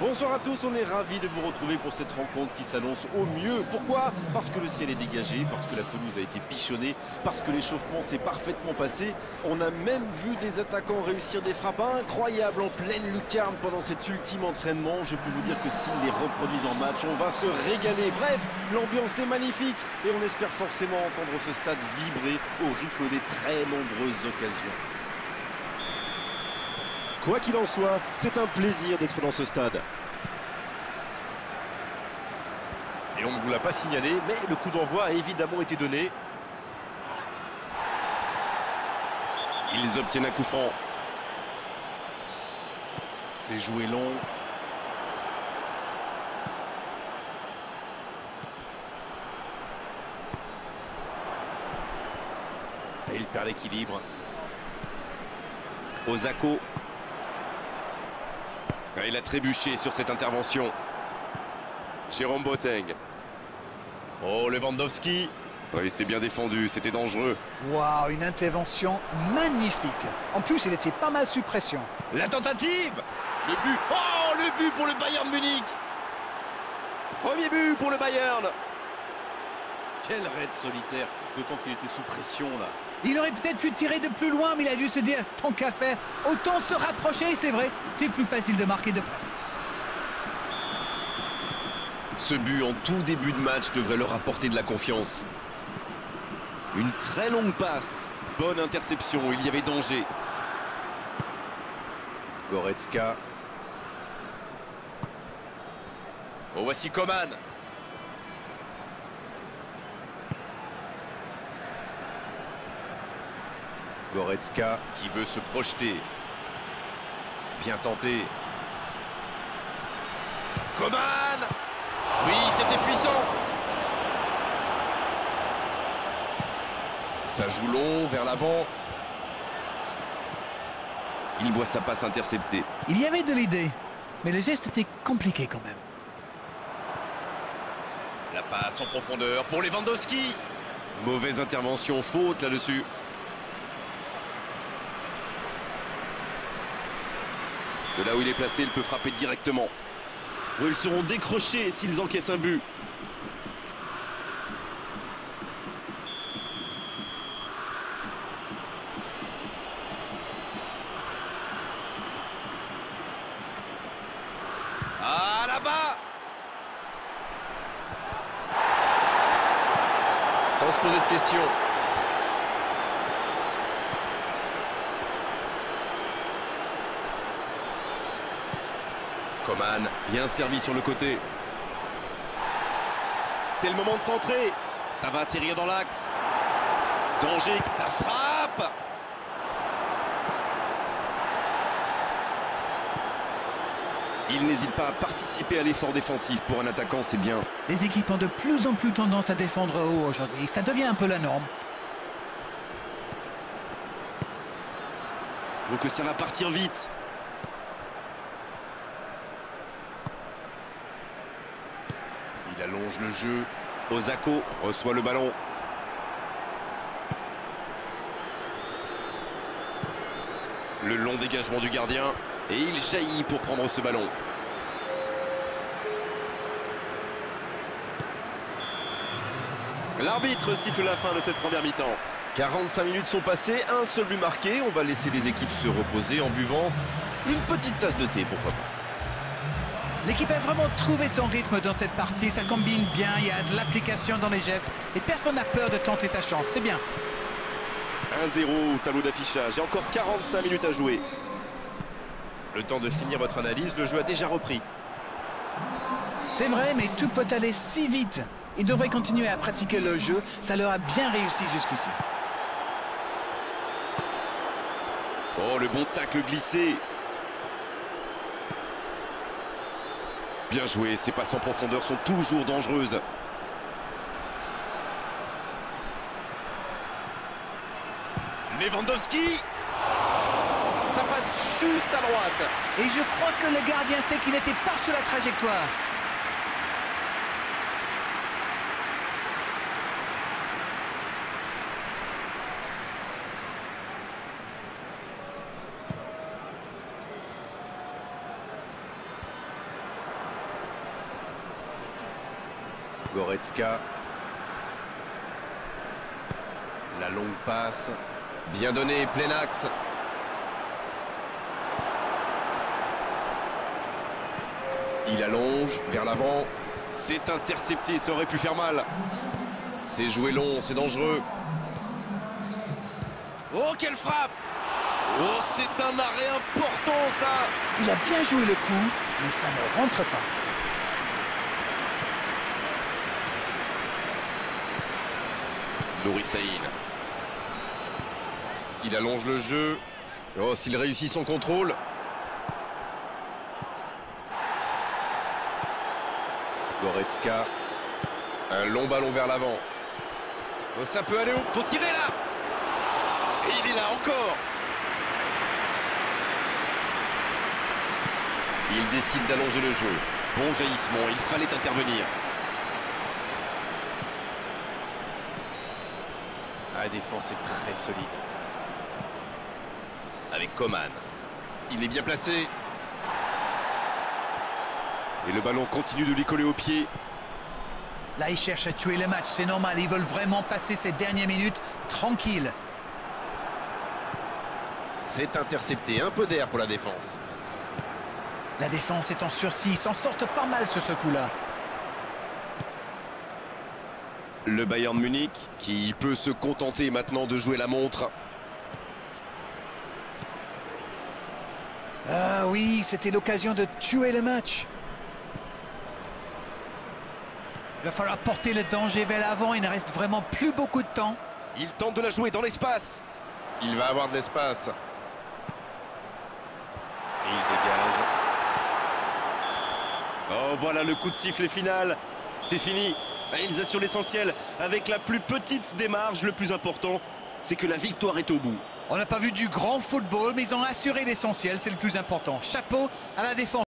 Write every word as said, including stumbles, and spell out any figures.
Bonsoir à tous, on est ravis de vous retrouver pour cette rencontre qui s'annonce au mieux. Pourquoi? Parce que le ciel est dégagé, parce que la pelouse a été pichonnée, parce que l'échauffement s'est parfaitement passé. On a même vu des attaquants réussir des frappes incroyables en pleine lucarne pendant cet ultime entraînement. Je peux vous dire que s'ils les reproduisent en match, on va se régaler. Bref, l'ambiance est magnifique et on espère forcément entendre ce stade vibrer au rythme des très nombreuses occasions. Quoi qu'il en soit, c'est un plaisir d'être dans ce stade. Et on ne vous l'a pas signalé, mais le coup d'envoi a évidemment été donné. Ils obtiennent un coup franc. C'est joué long. Et il perd l'équilibre. Osako. Il a trébuché sur cette intervention. Jérôme Boateng. Oh, Lewandowski. Oui, c'est bien défendu, c'était dangereux. Waouh, une intervention magnifique. En plus, il était pas mal sous pression. La tentative. Le but. Oh, le but pour le Bayern Munich. Premier but pour le Bayern. Quel raid solitaire, d'autant qu'il était sous pression là. Il aurait peut-être pu tirer de plus loin, mais il a dû se dire, tant qu'à faire, autant se rapprocher, c'est vrai. C'est plus facile de marquer de près. Ce but en tout début de match devrait leur apporter de la confiance. Une très longue passe. Bonne interception, il y avait danger. Goretzka. Oh, voici Coman. Goretzka qui veut se projeter. Bien tenté. Coman! Oui, c'était puissant. Ça joue long vers l'avant. Il voit sa passe interceptée. Il y avait de l'idée, mais le geste était compliqué quand même. La passe en profondeur pour Lewandowski. Mauvaise intervention, faute là-dessus. De là où il est placé, il peut frapper directement. Ou ils seront décrochés s'ils encaissent un but. Ah, là-bas! Sans se poser de questions. Coman, bien servi sur le côté. C'est le moment de centrer. Ça va atterrir dans l'axe. Danger, la frappe. Il n'hésite pas à participer à l'effort défensif. Pour un attaquant, c'est bien. Les équipes ont de plus en plus tendance à défendre haut aujourd'hui. Ça devient un peu la norme. Donc que ça va partir vite. Il allonge le jeu. Osako reçoit le ballon. Le long dégagement du gardien. Et il jaillit pour prendre ce ballon. L'arbitre siffle la fin de cette première mi-temps. quarante-cinq minutes sont passées, un seul but marqué. On va laisser les équipes se reposer en buvant une petite tasse de thé, pourquoi pas. L'équipe a vraiment trouvé son rythme dans cette partie. Ça combine bien, il y a de l'application dans les gestes. Et personne n'a peur de tenter sa chance, c'est bien. un zéro au tableau d'affichage. Il y a encore quarante-cinq minutes à jouer. Le temps de finir votre analyse, le jeu a déjà repris. C'est vrai, mais tout peut aller si vite. Ils devraient continuer à pratiquer le jeu. Ça leur a bien réussi jusqu'ici. Oh, le bon tacle glissé. Bien joué, ces passes en profondeur sont toujours dangereuses. Lewandowski. Ça passe juste à droite. Et je crois que le gardien sait qu'il n'était pas sur la trajectoire. Goretzka. La longue passe. Bien donné, plein axe. Il allonge vers l'avant. C'est intercepté, ça aurait pu faire mal. C'est joué long, c'est dangereux. Oh, quelle frappe! Oh, c'est un arrêt important, ça! Il a bien joué le coup, mais ça ne rentre pas. Nouri Sahin. Il allonge le jeu. Oh, s'il réussit son contrôle. Goretzka. Un long ballon vers l'avant. Oh, ça peut aller où? Faut tirer là! Et il est là encore! Il décide d'allonger le jeu. Bon jaillissement, il fallait intervenir. La défense est très solide. Avec Coman. Il est bien placé. Et le ballon continue de lui coller au pied. Là, ils cherchent à tuer le match, c'est normal. Ils veulent vraiment passer ces dernières minutes tranquilles. C'est intercepté, un peu d'air pour la défense. La défense est en sursis, ils s'en sortent pas mal sur ce coup-là. Le Bayern Munich qui peut se contenter maintenant de jouer la montre. Ah oui, c'était l'occasion de tuer le match. Il va falloir porter le danger vers l'avant, il ne reste vraiment plus beaucoup de temps. Il tente de la jouer dans l'espace. Il va avoir de l'espace. Et il dégage. Oh, voilà le coup de sifflet final. C'est fini. Ils assurent l'essentiel avec la plus petite des marges. Le plus important, c'est que la victoire est au bout. On n'a pas vu du grand football, mais ils ont assuré l'essentiel, c'est le plus important. Chapeau à la défense.